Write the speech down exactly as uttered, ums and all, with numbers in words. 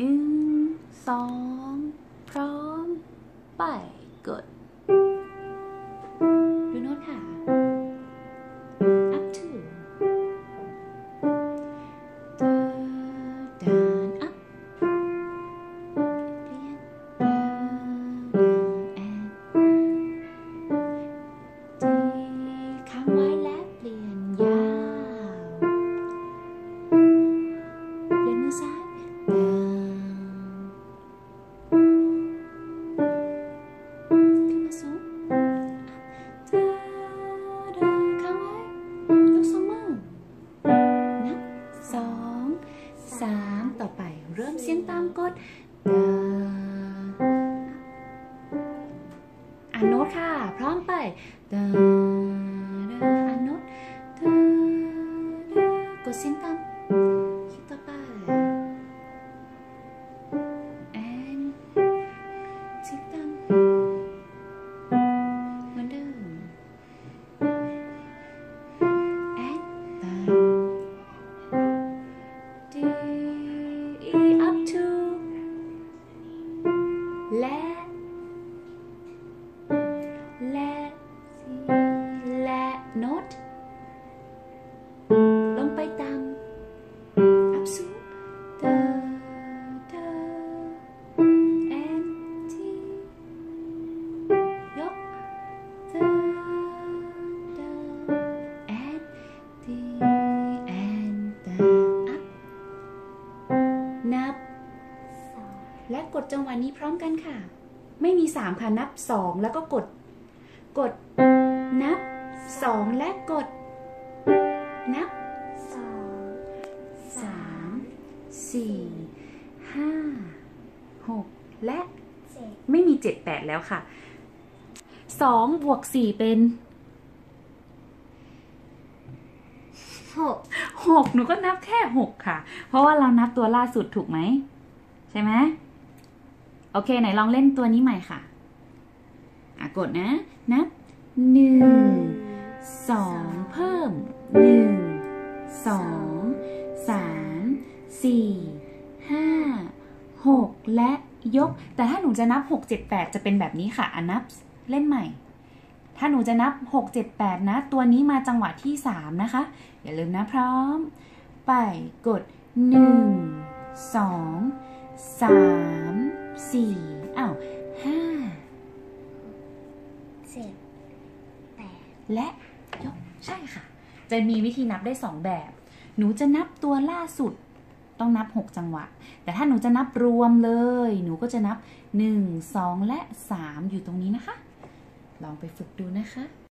หนึ่งสองพร้อมไปกดดูโน้ตค่ะ up to down up เปลี่ยน down and D ค้างไว้และเปลี่ยนยาวเปลี่ยนมือซ้าย สามต่อไปเริ่มเสียงตามกดอ่านโน้ตค่ะพร้อมไปอ่านโน้ตกดเสียงตามคลิกต่อไป and เสียงตามเหมือนเดิม and ตามup to และและและโน้ตลงไปตาม up to the the and T ยก the the and the and the up นับและกดจังหวะนี้พร้อมกันค่ะไม่มีสามค่ะนับสองแล้วก็กดกดนับสองและกดนับสองสามสี่ห้าหกและไม่มีเจ็ดแปดแล้วค่ะสองบวกสี่เป็นหกหกหนูก็นับแค่หกค่ะเพราะว่าเรานับตัวล่าสุดถูกไหมใช่ไหมโอเคไหนลองเล่นตัวนี้ใหม่ค่ะอ่ะกดนะนับหนึ่งสองเพิ่มหนึ่งสองสามสี่ห้าหกและยกแต่ถ้าหนูจะนับหกเจ็ดแปดจะเป็นแบบนี้ค่ะอ่ะนับเล่นใหม่ถ้าหนูจะนับหกเจ็ดแปดนะตัวนี้มาจังหวะที่สามนะคะอย่าลืมนะพร้อมไปกดหนึ่งสองสามสี่อ้าวห้าเจ็ดแปดและยกใช่ค่ะจะมีวิธีนับได้สองแบบหนูจะนับตัวล่าสุดต้องนับหกจังหวะแต่ถ้าหนูจะนับรวมเลยหนูก็จะนับหนึ่ง สองและสามอยู่ตรงนี้นะคะลองไปฝึกดูนะคะ